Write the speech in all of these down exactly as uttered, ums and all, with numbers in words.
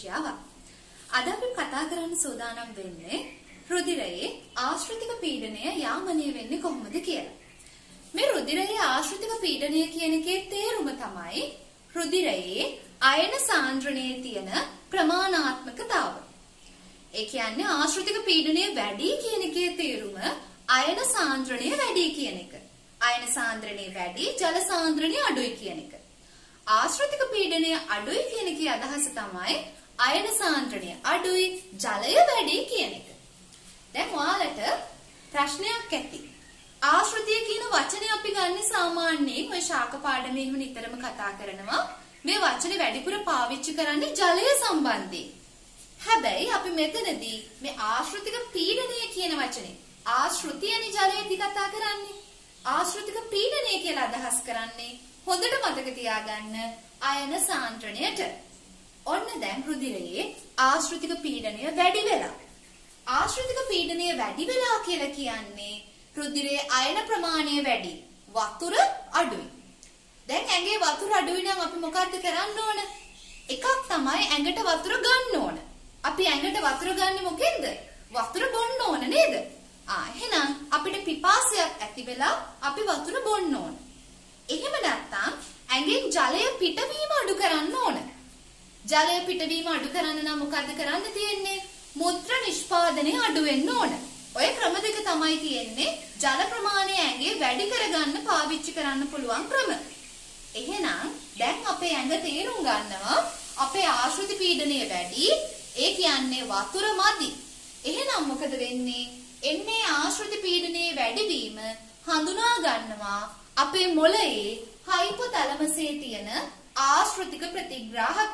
විද්‍යාවක්. අද අපි කතා කරන්න සූදානම් වෙන්නේ රුධිරයේ ආශ්‍රිතික පීඩනය යාමනය වෙන්නේ කොහොමද කියලා. මේ රුධිරයේ ආශ්‍රිතික පීඩනය කියන එකේ තේරුම තමයි රුධිරයේ අයන සාන්ද්‍රණයේ තියෙන ප්‍රමාණාත්මකතාව. ඒ කියන්නේ ආශ්‍රිතික පීඩනය වැඩි කියන එකේ තේරුම අයන සාන්ද්‍රණය වැඩි කියන එක. අයන සාන්ද්‍රණය වැඩි, ජල සාන්ද්‍රණය අඩුයි කියන එක. ආශ්‍රිතික පීඩනය අඩුයි කියන එකේ අදහස තමයි අයන සාන්ද්‍රණය අඩුයි, ජලය වැඩි කියන එක. දැන් ඔයාලට ප්‍රශ්නයක් ඇති. ආශ්‍රිතය කියන වචනේ අපි ගන්න සාමාන්‍යයෙන් ඔය ශාක පාඩමේ එහෙම නිතරම කතා කරනවා. මේ වචනේ වැඩිපුර පාවිච්චි කරන්නේ ජලය සම්බන්ධයෙන්. හැබැයි අපි මෙතනදී මේ ආශ්‍රිතික පීඩනය කියන වචනේ ආශ්‍රිතයනේ ජලයේදී කතා කරන්නේ. ආශ්‍රිතික පීඩනය කියලා අදහස් කරන්නේ හොඳට මතක තියාගන්න අයන සාන්ද්‍රණයට. ඔන්න දැන් රුධිරයේ ආශ්‍රිතික පීඩනය වැඩි වෙලා. ආශ්‍රිතික පීඩනය වැඩි වෙලා කියලා කියන්නේ රුධිරයේ අයන ප්‍රමාණය වැඩි, වතුර අඩුයි. දැන් ඇඟේ වතුර අඩුයි නම් අපි මොකද්ද කරන්න ඕන? එකක් තමයි ඇඟට වතුර ගන්න ඕන. අපි ඇඟට වතුර ගන්නේ මොකෙන්ද? වතුර බොන්න ඕන නේද? ආ එහෙනම් අපිට පිපාසයක් ඇති වෙලා අපි වතුර බොන්න ඕන. එහෙම නැත්නම් ඇඟෙන් ජලය පිටවීම අඩු කරන්න ඕන. ජලය පිටවීම අඩු කරන්න නම් මොකද්ද කරන්න තියෙන්නේ? මුත්‍ර නිෂ්පාදනය අඩු වෙන්න ඕන. ඔය ක්‍රම දෙක තමයි තියෙන්නේ ජල ප්‍රමාණය ඇඟේ වැඩි කරගන්න පාවිච්චි කරන්න පුළුවන් ක්‍රම. එහෙනම් දැන් අපේ ඇඟ තේරුම් ගන්නවා අපේ ආශ්‍රිත පීඩනය වැඩි, ඒ කියන්නේ වතුර මදි. එහෙනම් මොකද වෙන්නේ? එන්නේ ආශ්‍රිත පීඩනයේ වැඩිවීම හඳුනා ගන්නවා අපේ මොළයේ හයිපොතැලමසේ තියෙන ආශ්‍රිතික ප්‍රතිග්‍රාහක.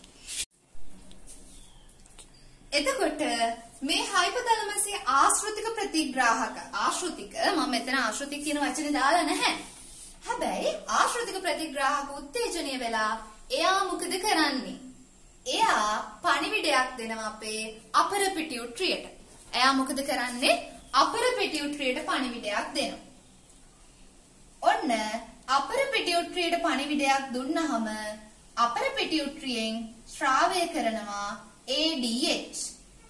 එතකොට මේ හයිපොතැලමසේ ආශ්‍රිතික ප්‍රතිග්‍රාහක ආශ්‍රිතික මම මෙතන ආශ්‍රිතික කියන වචනේ දාලා නැහැ. හැබැයි ආශ්‍රිතික ප්‍රතිග්‍රාහක උත්තේජනය වෙලා එයා මොකද කරන්නේ? එයා පණිවිඩයක් දෙනවා අපේ අපර පිටියුට්‍රියට. එයා මොකද කරන්නේ? අපර පිටියුට්‍රියට පණිවිඩයක් දෙනවා. ඔන්න අපර පිටියුට්‍රියට පණිවිඩයක් දුන්නහම අපර පිටියුට්‍රියෙන් ශ්‍රාවය කරනවා A D H.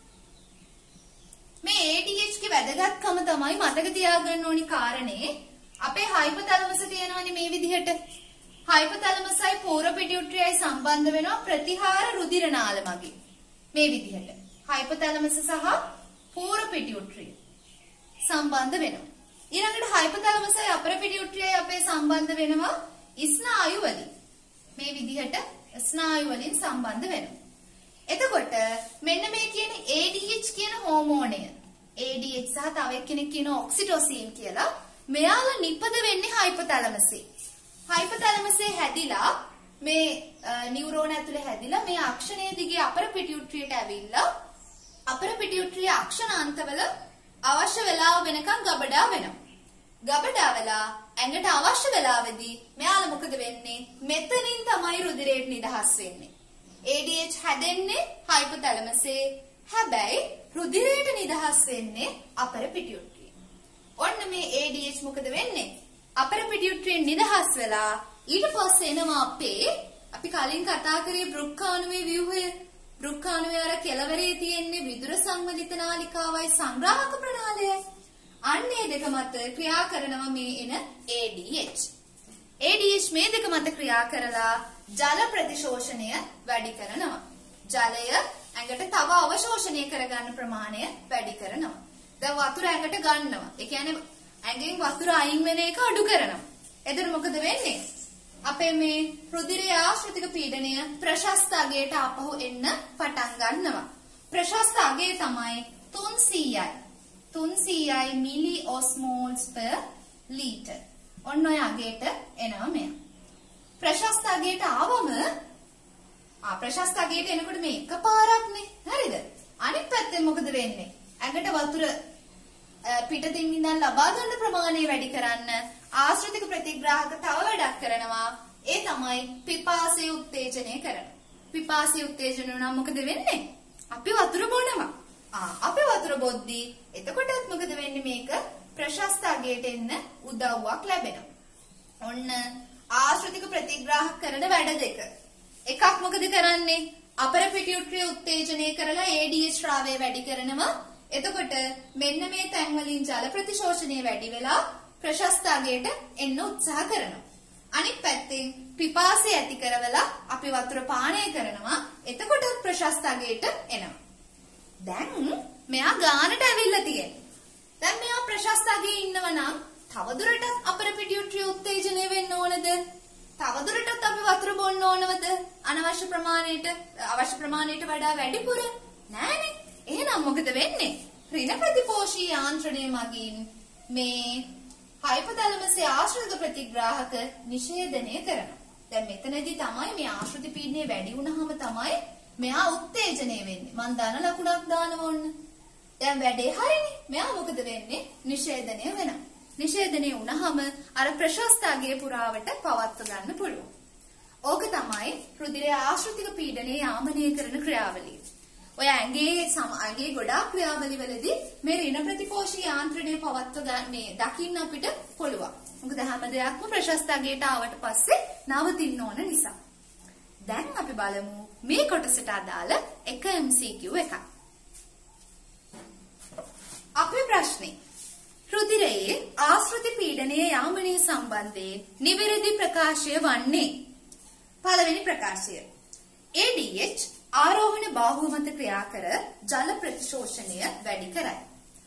මේ A D H ගේ වැදගත්කම තමයි මතක තියාගන්න ඕනි කාරණේ. අපේ හයිපොතැලමස තියෙනවනේ මේ විදිහට. හයිපොතැලමසයි පූර්ව පිටියුට්‍රියයි සම්බන්ධ වෙනවා ප්‍රතිහාර රුධිර නාල මගින්. මේ විදිහට. හයිපොතැලමස සහ පූර්ව පිටියුට්‍රිය සම්බන්ධ වෙනවා. ඊළඟට හයිපොතැලමසයි අපර පිටියුට්‍රියයි අපේ සම්බන්ධ වෙනවා ස්නායු වලින්. මේ විදිහට ස්නායු වලින් සම්බන්ධ වෙනවා. එතකොට මෙන්න මේ කියන A D H කියන හෝමෝනය A D H සහ තව එක්කෙනෙක් කියන ඔක්සිටොසින් කියලා මෙයාලා නිපද වෙන්නේ හයිපොතැලමසේ. හයිපොතැලමසේ හැදිලා මේ නියුරෝන ඇතුලේ හැදිලා මේ අක්ෂණයේ දිගේ අපර පිටියුට්‍රියට ඇවිල්ලා අපර පිටියුට්‍රිය අක්ෂණාන්තවල අවශ්‍ය වෙලාව වෙනකන් ගබඩා වෙනවා. ගබඩා වෙලා ඇඟට අවශ්‍ය වෙලාවෙදී මෙයාලා මොකද වෙන්නේ? මෙතනින් තමයි රුධිරයට නිදහස් වෙන්නේ. A D H හැදෙන්නේ හයිපොතැලමසේ. හැබැයි රුධිරයට නිදහස් වෙන්නේ අපර පිටියුට්‍රිය. ඔන්න මේ A D H මොකද වෙන්නේ? අපර පිටියුට්‍රියෙන් නිදහස් වෙලා ඊට පස්සේ එනවා අපේ අපි කලින් කතා කරේ බෘක්කාණුවේ ව්‍යුහය. බෘක්කාණුවේ අර කෙළවරේ තියෙන්නේ විදුර සංවදිත නාලිකාවයි සංග්‍රාහක ප්‍රණාලයයි. අන්නේ දෙක මත ක්‍රියා කරනවා මේ එන A D H. A D H මේ දෙක මත ක්‍රියා කරලා ජල ප්‍රතිශෝෂණය වැඩි කරනවා. ජලය ඇඟට තව අවශෝෂණය කරගන්න ප්‍රමාණය වැඩි කරනවා. දැන් වතුර ඇඟට ගන්නවා. ඒ කියන්නේ ඇඟෙන් වතුර අයින් වෙන එක අඩු කරනවා. එතන මොකද වෙන්නේ? අපේ මේ රුධිරයේ ආශ්‍රිතික පීඩනය ප්‍රශස්ත අගයට ආපහු එන්න පටන් ගන්නවා. ප්‍රශස්ත අගය තමයි තුන්සීයයි. තුන්සීයයි මිලි ඔස්මෝල්ස් per liter. ඔන්න ඔය අගයට එනවා මෙයා. ප්‍රශස්ත අගයට ආවම ආ ප්‍රශස්ත අගයට එනකොට මේ එකපාරක්නේ. හරිද? අනිත් පැත්තෙන් මොකද වෙන්නේ? ඇඟට වතුර පිටතින් ඉඳන් ලබා ගන්න ප්‍රමාණය වැඩි කරන්න ආශ්‍රිතික ප්‍රතිග්‍රාහක තව වැඩක් කරනවා. ඒ තමයි පිපාසය උත්තේජනය කරනවා. පිපාසය උත්තේජනය නම් මොකද වෙන්නේ? අපි වතුර බොනවා. ආ අපි වතුර බොද්දී එතකොටත් මොකද වෙන්නේ? මේක ප්‍රශස්ත අගයට එන්න උදව්වක් ලැබෙනවා. ඔන්න ආශ්‍රිතික ප්‍රතිග්‍රාහක කරන වැඩ දෙක. එකක් මොකද කරන්නේ? අපර පිටියුට්‍රිය උත්තේජනය කරලා A D H ශ්‍රාවය වැඩි කරනවා. එතකොට මෙන්න මේ තැන් වලින් ජල ප්‍රතිශෝෂණය වැඩි වෙලා ප්‍රශස්ත අගයට එන්න උත්සාහ කරනවා. අනිත් පැත්තෙන් පිපාසය ඇති කරවලා අපි වතුර පානය කරනවා. එතකොට ප්‍රශස්ත අගයට එනවා. දැන් මෙයා ගානට ඇවිල්ලා තියෙන්නේ. දැන් මෙයා ප්‍රශස්ත අගයේ ඉන්නවා නම් තවදුරටත් අපර පිටියුට්‍රිය උත්තේජනය වෙන්න ඕනද? තවදුරටත් අපි වතුර බොන්න ඕනවද? අනවශ්‍ය ප්‍රමාණයට අවශ්‍ය ප්‍රමාණයට වඩා වැඩිපුර නෑනේ. එහෙනම් මොකද වෙන්නේ? ඍණ ප්‍රතිපෝෂී යාන්ත්‍රණය මගින් මේ හයිපොතැලමසේ ආශ්‍රිත ප්‍රතිග්‍රාහක නිෂේධනය කරනවා. දැන් මෙතනදී තමයි මේ ආශ්‍රිත පීඩනය වැඩි වුණාම තමයි මෙයා උත්තේජනය වෙන්නේ. මම දාන ලකුණක් දානවා ඕන්න. දැන් වැඩේ හරිනේ. මෙයා මොකද වෙන්නේ? නිෂේධනය වෙනවා. නිෂේධනය වුණාම අර ප්‍රශස්ත අගයේ පුරාවට පවත්ව ගන්න පුළුවන්. ඕක තමයි රුධිරයේ ආශ්‍රිතික පීඩනය යාමනය කරන ක්‍රියාවලිය. ඔය ඇඟේ සම ඇඟේ ගොඩාක් ක්‍රියාවලිවලදී මේ ඍණ ප්‍රතිපෝෂී යාන්ත්‍රණය පවත්ව ගන්න මේ දකින්න අපිට පුළුවන්. මොකද හැම දෙයක්ම ප්‍රශස්ත අගයට ආවට පස්සේ නවතින්න ඕන නිසා. දැන් අපි බලමු මේ කොටසට අදාළ එක M C Q එකක්. අපේ ප්‍රශ්නේ රුධිරයේ ආශ්‍රිත පීඩනයේ යාමනය සම්බන්ධයෙන් නිවැරදි ප්‍රකාශය වන්නේ. පළවෙනි ප්‍රකාශය A D H ආරෝහණ බාහුව මත ක්‍රියා කර ජල ප්‍රතිශෝෂණය වැඩි කරයි.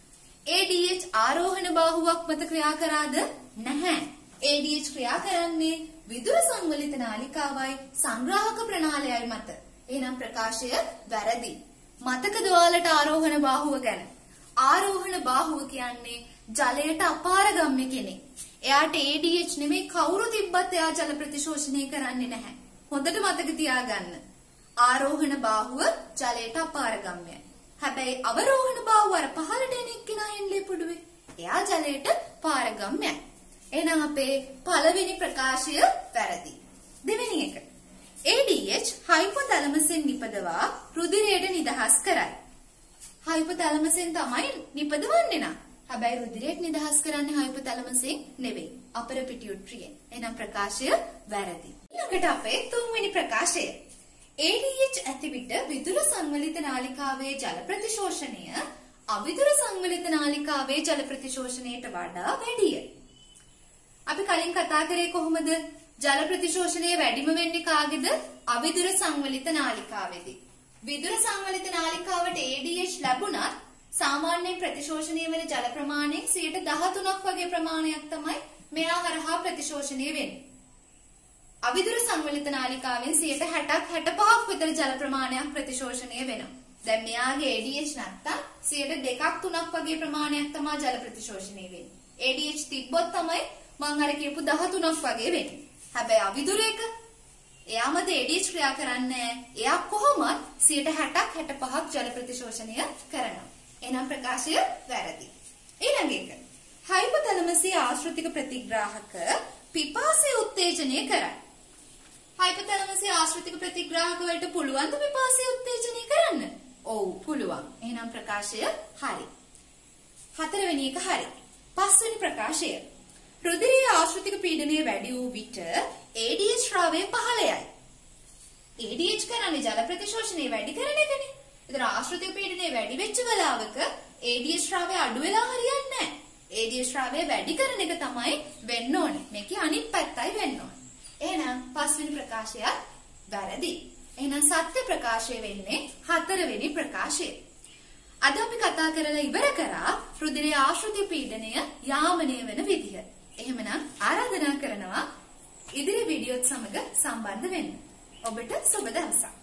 A D H ආරෝහණ බාහුවක් මත ක්‍රියා කරාද? නැහැ. A D H ක්‍රියා කරන්නේ විදුර සංවලිත නාලිකාවයි සංග්‍රාහක ප්‍රණාලයයි මත. එහෙනම් ප්‍රකාශය වැරදි. මතකද ඔයාලට ආරෝහණ බාහුව ගැන? ආරෝහණ බාහුව කියන්නේ ජලයට අපාරගම්‍ය කෙනෙක්. එයාට A D H නෙමෙයි කවුරු තිබ්බත් එයා ජල ප්‍රතිශෝෂණය කරන්නේ නැහැ. හොඳට මතක තියාගන්න. ආරෝහණ බාහුව ජලයට අපාරගම්‍යයි. හැබැයි අවරෝහණ බාහුව අර පහළට එන එක්කෙනා හෙන්ලේ පුඩුවේ. එයා ජලයට පාරගම්‍යයි. එහෙනම් අපේ පළවෙනි ප්‍රකාශය වැරදි. දෙවෙනි එක. A D H හයිපොතැලමසෙන් නිපදවා රුධිරයට නිදහස් කරයි. හයිපොතැලමසෙන් තමයි නිපදවන්නේ නා. හැබැයි රුධිරයට නිදහස් කරන්නේ හයිපොතැලමසෙන් නෙවෙයි. අපර පිටියුට්‍රියෙන්. එහෙනම් ප්‍රකාශය වැරදි. ඊළඟට අපේ තුන්වෙනි ප්‍රකාශය. A D H ඇති විට විදුර සංවලිත නාලිකාවේ ජල ප්‍රතිශෝෂණය අවිදුර සංවලිත නාලිකාවේ ජල ප්‍රතිශෝෂණයට වඩා වැඩිය. අපි කලින් කතා කරේ කොහොමද? ජල ප්‍රතිශෝෂණය වැඩිම වෙන්නේ කාගේද? අවිදුර සංවලිත නාලිකාවේදී. විදුර සංවලිත නාලිකාවට A D H ලැබුණත් සාමාන්‍යයෙන් ප්‍රතිශෝෂණය වෙන ජල ප්‍රමාණයෙන් සියයට දහතුනක් වගේ ප්‍රමාණයක් තමයි මෙයා හරහා ප්‍රතිශෝෂණය වෙන්නේ. අවිදුර සංවලිත නාලිකාවෙන් සියයට හැටක් හැටපහක් විතර ජල ප්‍රමාණයක් ප්‍රතිශෝෂණය වෙනවා. දැන් මෙයාගේ A D H නැත්තම් සියයට දෙකක් තුනක් වගේ ප්‍රමාණයක් තමයි ජල ප්‍රතිශෝෂණය වෙන්නේ. A D H තිබ්බොත් තමයි මම අර කියපු දහතුනක් වගේ වෙන්නේ. හැබැයි අවිදුර එක එයාමද A D H ක්‍රියා කරන්නේ. එයා කොහොමත් සියයට හැටක් හැටපහක් ජල ප්‍රතිශෝෂණය කරනවා. එහෙනම් ප්‍රකාශය වැරදි. ඊළඟ එක. හයිපොතැලමසේ ආශ්‍රිතික ප්‍රතිග්‍රාහක පිපාසය උත්තේජනය කරයි. හයිපොතැලමසේ ආශ්‍රිතික ප්‍රතිග්‍රාහක වලට පුළුවන් ද පිපාසය උත්තේජනය කරන්න? ඔව් පුළුවන්. එහෙනම් ප්‍රකාශය හරි. හතරවෙනි එක හරි. පස්වෙනි ප්‍රකාශය. රුධිරයේ ආශ්‍රිතික පීඩනය වැඩි වූ විට A D H ශ්‍රාවය පහළ යයි. A D H කරන්නේ ජල ප්‍රතිශෝෂණය වැඩි කරන එකනේ. ඒතර ආශ්‍රිතික පීඩනය වැඩි වෙච්ච වෙලාවක A D H ශ්‍රාවය අඩු වෙලා හරියන්නේ නැහැ. A D H ශ්‍රාවය වැඩි කරන එක තමයි වෙන්න ඕනේ. මේකේ අනිත් පැත්තයි වෙන්න ඕනේ. එහෙනම් පස්වෙනි ප්‍රකාශයත් වැරදි. එහෙනම් සත්‍ය ප්‍රකාශය වෙන්නේ හතරවෙනි ප්‍රකාශය. අද අපි කතා කරලා ඉවර කරා රුධිරයේ ආශ්‍රිත පීඩනය යාමනය වෙන විදිහ. එහෙමනම් ආරාධනා කරනවා ඉදිරි වීඩියෝත් සමග සම්බන්ධ වෙන්න. ඔබට සුබ දවසක්.